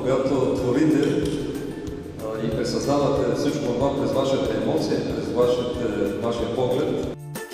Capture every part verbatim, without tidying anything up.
когато творите а, и пресъзнавате всичко това през вашите емоции, през вашите, вашия поглед.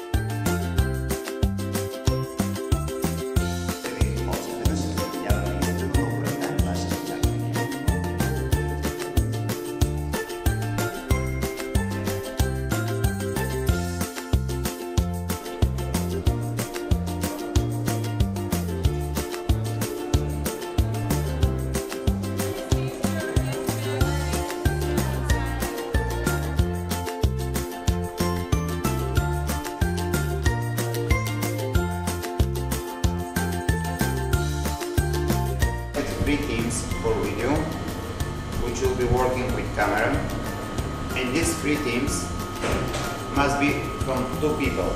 Three teams for video, which will be working with camera, and these three teams must be from two people.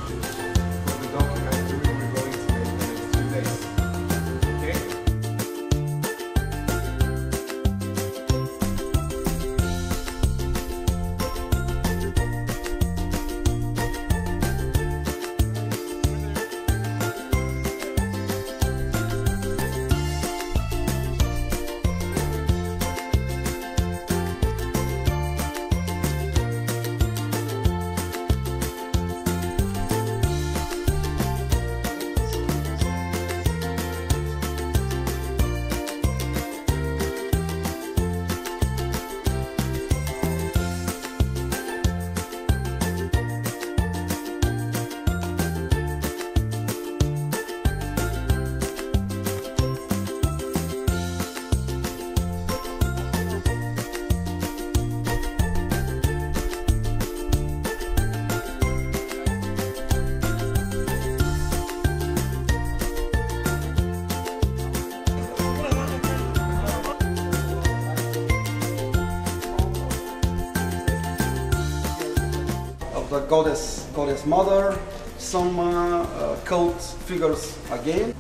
For the documentary, we're going to make the next two days. Okay? The goddess, goddess mother, some uh, uh, cult figures again.